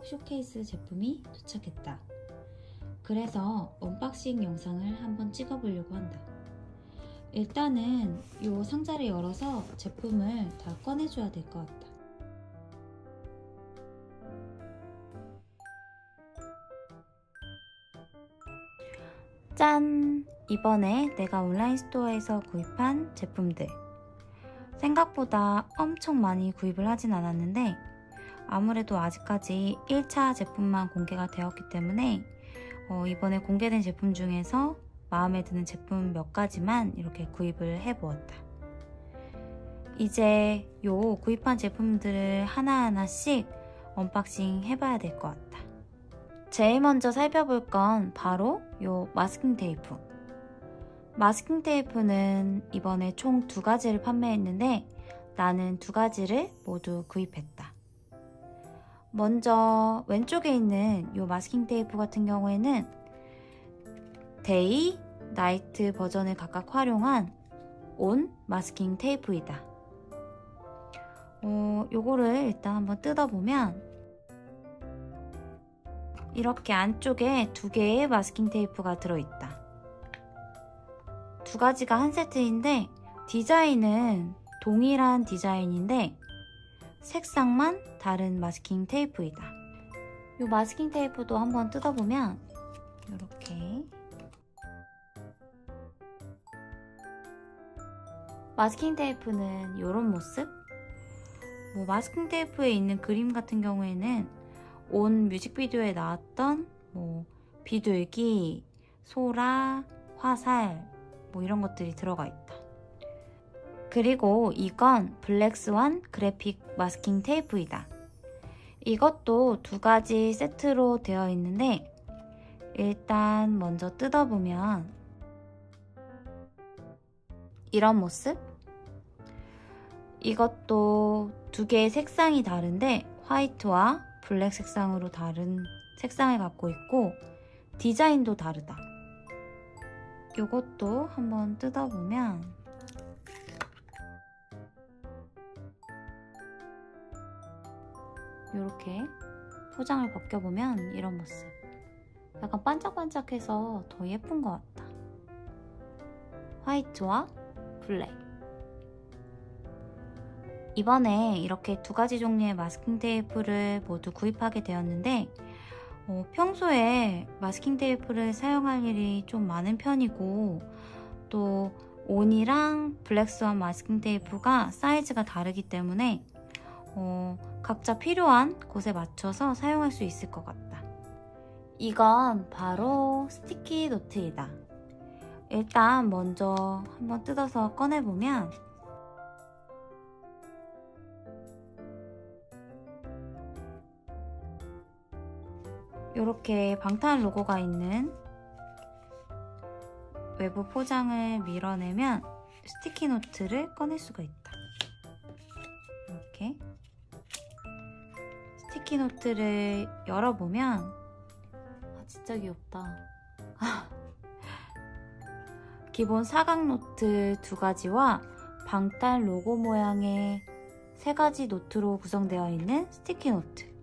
쇼케이스 제품이 도착했다. 그래서 언박싱 영상을 한번 찍어보려고 한다. 일단은 이 상자를 열어서 제품을 다 꺼내줘야 될 것 같다. 짠! 이번에 내가 온라인 스토어에서 구입한 제품들. 생각보다 엄청 많이 구입을 하진 않았는데 아무래도 아직까지 1차 제품만 공개가 되었기 때문에 이번에 공개된 제품 중에서 마음에 드는 제품 몇 가지만 이렇게 구입을 해보았다. 이제 요 구입한 제품들을 하나하나씩 언박싱 해봐야 될 것 같다. 제일 먼저 살펴볼 건 바로 요 마스킹 테이프. 마스킹 테이프는 이번에 총 2가지를 판매했는데 나는 2가지를 모두 구입했다. 먼저 왼쪽에 있는 이 마스킹 테이프 같은 경우에는 데이, 나이트 버전을 각각 활용한 온 마스킹 테이프이다. 요거를 일단 한번 뜯어보면 이렇게 안쪽에 2개의 마스킹 테이프가 들어있다. 2가지가 한 세트인데 디자인은 동일한 디자인인데 색상만 다른 마스킹 테이프이다. 이 마스킹 테이프도 한번 뜯어보면 이렇게 마스킹 테이프는 이런 모습? 마스킹 테이프에 있는 그림 같은 경우에는 온 뮤직비디오에 나왔던 비둘기, 소라, 화살 이런 것들이 들어가 있다. 그리고 이건 블랙스완 그래픽 마스킹 테이프이다. 이것도 2가지 세트로 되어 있는데 일단 먼저 뜯어보면 이런 모습? 이것도 2개의 색상이 다른데 화이트와 블랙 색상으로 다른 색상을 갖고 있고 디자인도 다르다. 이것도 한번 뜯어보면 이렇게 포장을 벗겨보면 이런 모습. 약간 반짝반짝해서 더 예쁜 것 같다. 화이트와 블랙. 이번에 이렇게 2가지 종류의 마스킹 테이프를 모두 구입하게 되었는데 평소에 마스킹 테이프를 사용할 일이 좀 많은 편이고 또 온이랑 블랙스완 마스킹 테이프가 사이즈가 다르기 때문에 각자 필요한 곳에 맞춰서 사용할 수 있을 것 같다. 이건 바로 스티키 노트이다. 일단 먼저 한번 뜯어서 꺼내보면 이렇게 방탄 로고가 있는 외부 포장을 밀어내면 스티키 노트를 꺼낼 수가 있다. 이렇게 스티키 노트를 열어보면 진짜 귀엽다. 기본 사각 노트 2가지와 방탄 로고 모양의 3가지 노트로 구성되어 있는 스티키 노트.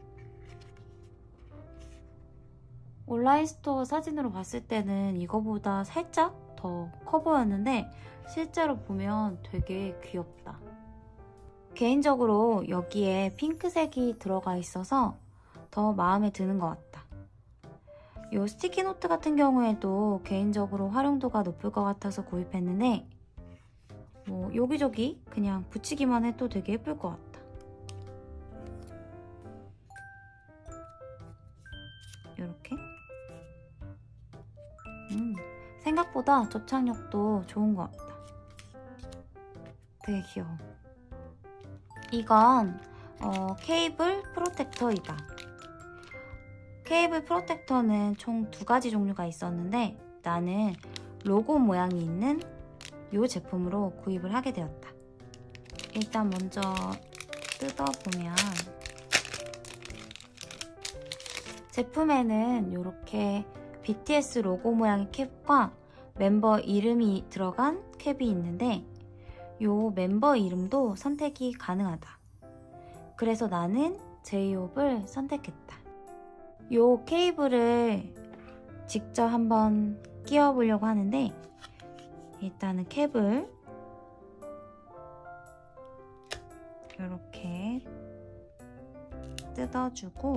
온라인 스토어 사진으로 봤을 때는 이거보다 살짝 더 커 보였는데 실제로 보면 되게 귀엽다. 개인적으로 여기에 핑크색이 들어가 있어서 더 마음에 드는 것 같다. 이 스티키 노트 같은 경우에도 개인적으로 활용도가 높을 것 같아서 구입했는데 여기저기 그냥 붙이기만 해도 되게 예쁠 것 같다. 이렇게 생각보다 접착력도 좋은 것 같다. 되게 귀여워. 이건 케이블 프로텍터이다. 케이블 프로텍터는 총 2가지 종류가 있었는데 나는 로고 모양이 있는 이 제품으로 구입을 하게 되었다. 일단 먼저 뜯어보면 제품에는 이렇게 BTS 로고 모양의 캡과 멤버 이름이 들어간 캡이 있는데 이 멤버 이름도 선택이 가능하다. 그래서 나는 제이홉을 선택했다. 요 케이블을 직접 한번 끼워 보려고 하는데, 일단은 캡을 이렇게 뜯어주고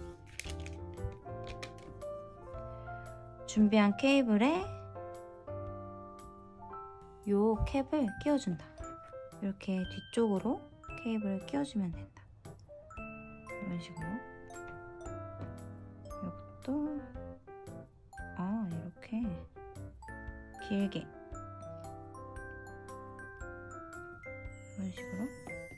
준비한 케이블에 요 캡을 끼워준다. 이렇게 뒤쪽으로 케이블을 끼워주면 된다. 이런 식으로. 이것도 이렇게 길게 이런 식으로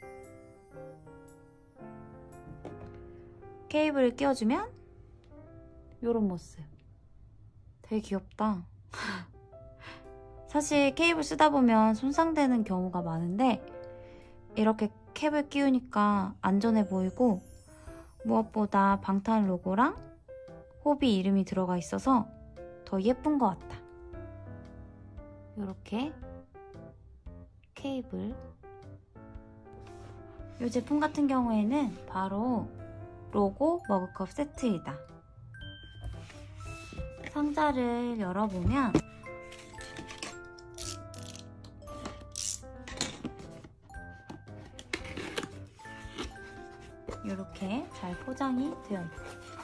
케이블을 끼워주면 요런 모습. 되게 귀엽다. 사실 케이블 쓰다 보면 손상되는 경우가 많은데 이렇게 캡을 끼우니까 안전해 보이고 무엇보다 방탄 로고랑 호비 이름이 들어가 있어서 더 예쁜 것 같다. 이렇게 케이블. 이 제품 같은 경우에는 바로 로고 머그컵 세트이다. 상자를 열어보면 이렇게 잘 포장이 되어 있다.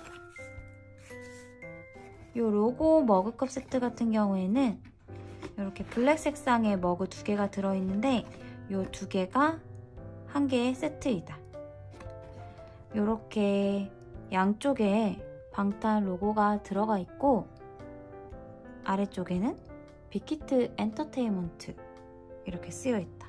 이 로고 머그컵 세트 같은 경우에는 이렇게 블랙 색상의 머그 2개가 들어있는데 이 2개가 한 개의 세트이다. 이렇게 양쪽에 방탄 로고가 들어가 있고 아래쪽에는 빅히트 엔터테인먼트 이렇게 쓰여 있다.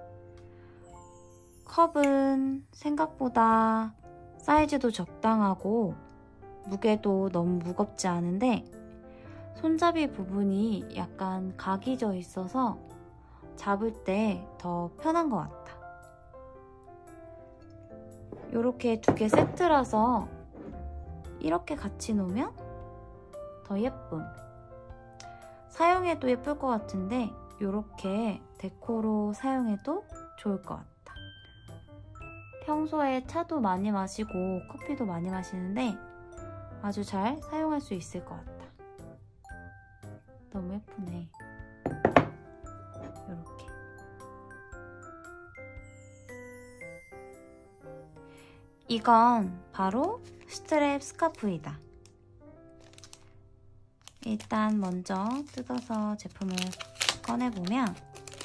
컵은 생각보다 사이즈도 적당하고 무게도 너무 무겁지 않은데 손잡이 부분이 약간 각이 져 있어서 잡을 때 더 편한 것 같다. 이렇게 2개 세트라서 이렇게 같이 놓으면 더 예쁨. 사용해도 예쁠 것 같은데 이렇게 데코로 사용해도 좋을 것 같다. 평소에 차도 많이 마시고 커피도 많이 마시는데 아주 잘 사용할 수 있을 것 같다. 너무 예쁘네. 이렇게. 이건 바로 스트랩 스카프이다. 일단 먼저 뜯어서 제품을 꺼내보면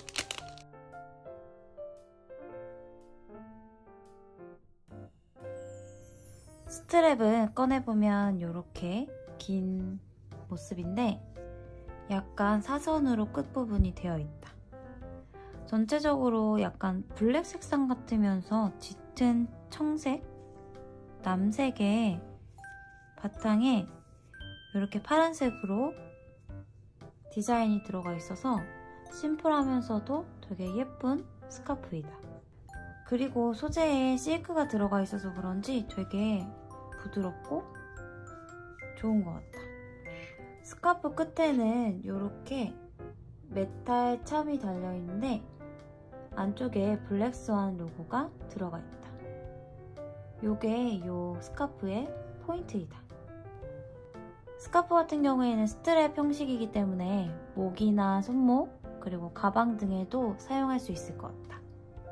스트랩을 꺼내보면 이렇게 긴 모습인데 약간 사선으로 끝부분이 되어 있다. 전체적으로 약간 블랙 색상 같으면서 짙은 청색, 남색의 바탕에 이렇게 파란색으로 디자인이 들어가 있어서 심플하면서도 되게 예쁜 스카프이다. 그리고 소재에 실크가 들어가 있어서 그런지 되게 부드럽고 좋은 것 같다. 스카프 끝에는 이렇게 메탈 참이 달려있는데 안쪽에 블랙스완 로고가 들어가 있다. 요게 이 스카프의 포인트이다. 스카프 같은 경우에는 스트랩 형식이기 때문에 목이나 손목 그리고 가방 등에도 사용할 수 있을 것 같다.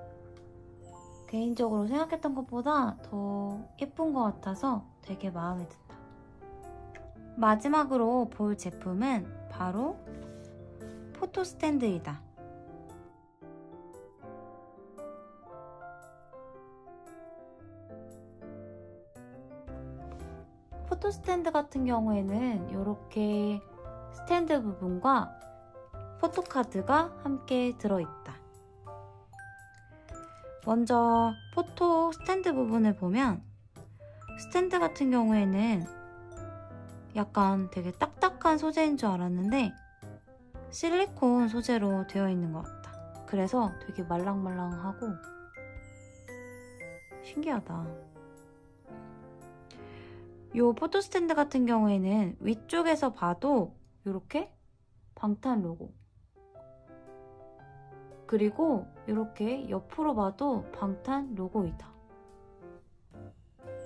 개인적으로 생각했던 것보다 더 예쁜 것 같아서 되게 마음에 든다. 마지막으로 볼 제품은 바로 포토 스탠드이다. 포토 스탠드 같은 경우에는 이렇게 스탠드 부분과 포토카드가 함께 들어있다. 먼저 포토 스탠드 부분을 보면 스탠드 같은 경우에는 약간 되게 딱딱한 소재인 줄 알았는데 실리콘 소재로 되어 있는 것 같다. 그래서 되게 말랑말랑하고 신기하다. 이 포토 스탠드 같은 경우에는 위쪽에서 봐도 이렇게 방탄 로고, 그리고 이렇게 옆으로 봐도 방탄 로고이다.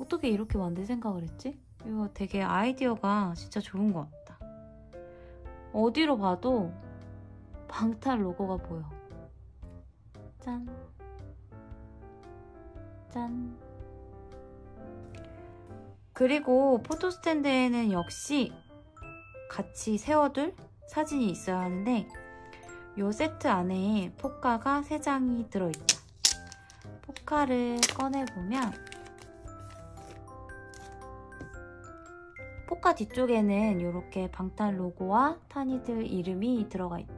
어떻게 이렇게 만들 생각을 했지? 이거 되게 아이디어가 진짜 좋은 것 같다. 어디로 봐도 방탄 로고가 보여. 짠. 짠. 그리고 포토스탠드에는 역시 같이 세워둘 사진이 있어야 하는데 이 세트 안에 포카가 3장이 들어있다. 포카를 꺼내보면 포카 뒤쪽에는 이렇게 방탄 로고와 타니들 이름이 들어가 있다.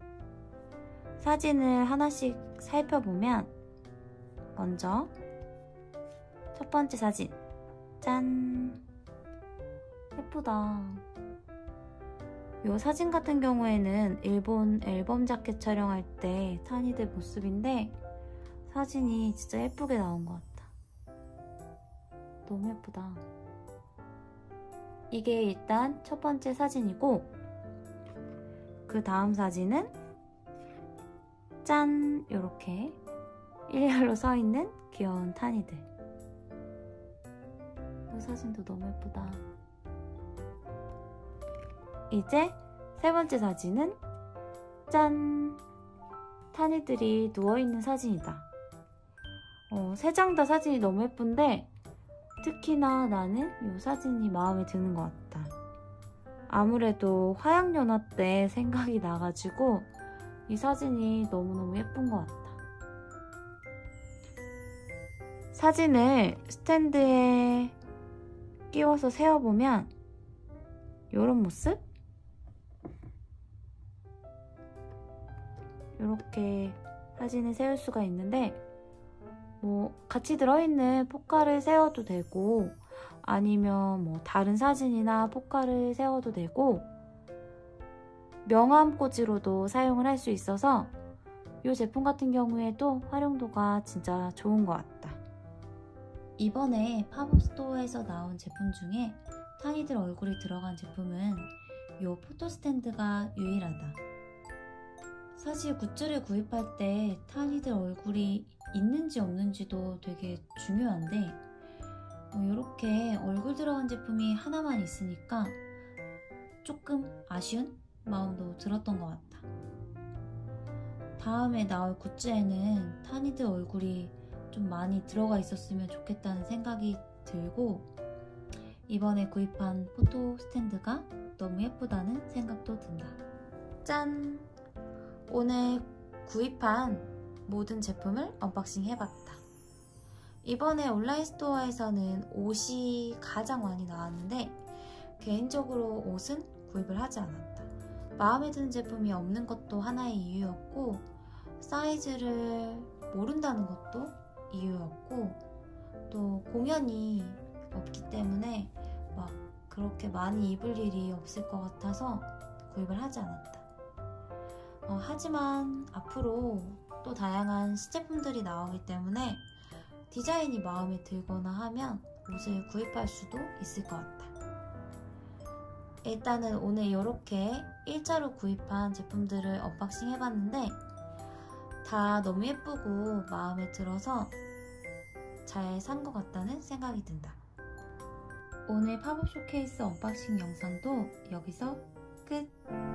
사진을 하나씩 살펴보면 먼저 첫 번째 사진. 짠! 예쁘다. 이 사진 같은 경우에는 일본 앨범 자켓 촬영할 때 타니들 모습인데 사진이 진짜 예쁘게 나온 것 같다. 너무 예쁘다. 이게 일단 첫 번째 사진이고 그 다음 사진은 짠! 이렇게 일렬로 서 있는 귀여운 타니들. 이 사진도 너무 예쁘다. 이제 세 번째 사진은 짠! 타니들이 누워있는 사진이다. 3장 다 사진이 너무 예쁜데 특히나 나는 이 사진이 마음에 드는 것 같다. 아무래도 화양연화 때 생각이 나가지고 이 사진이 너무너무 예쁜 것 같다. 사진을 스탠드에 끼워서 세워보면 이런 모습? 이렇게 사진을 세울 수가 있는데 같이 들어있는 포카를 세워도 되고 아니면 다른 사진이나 포카를 세워도 되고 명암 꽂이로도 사용을 할 수 있어서 이 제품 같은 경우에도 활용도가 진짜 좋은 것 같다. 이번에 팝업 스토어에서 나온 제품 중에 타니들 얼굴이 들어간 제품은 이 포토 스탠드가 유일하다. 사실 굿즈를 구입할 때 타니들 얼굴이 있는지 없는지도 되게 중요한데 이렇게 얼굴 들어간 제품이 하나만 있으니까 조금 아쉬운 마음도 들었던 것 같다. 다음에 나올 굿즈에는 타니들 얼굴이 좀 많이 들어가 있었으면 좋겠다는 생각이 들고 이번에 구입한 포토 스탠드가 너무 예쁘다는 생각도 든다. 짠! 오늘 구입한 모든 제품을 언박싱 해봤다. 이번에 온라인 스토어에서는 옷이 가장 많이 나왔는데 개인적으로 옷은 구입을 하지 않았다. 마음에 드는 제품이 없는 것도 하나의 이유였고 사이즈를 모른다는 것도 이유였고 또 공연이 없기 때문에 막 그렇게 많이 입을 일이 없을 것 같아서 구입을 하지 않았다. 하지만 앞으로 또 다양한 시제품들이 나오기 때문에 디자인이 마음에 들거나 하면 옷을 구입할 수도 있을 것 같다. 일단은 오늘 이렇게 일자로 구입한 제품들을 언박싱 해봤는데 다 너무 예쁘고 마음에 들어서 잘 산 것 같다는 생각이 든다. 오늘 팝업 쇼케이스 언박싱 영상도 여기서 끝!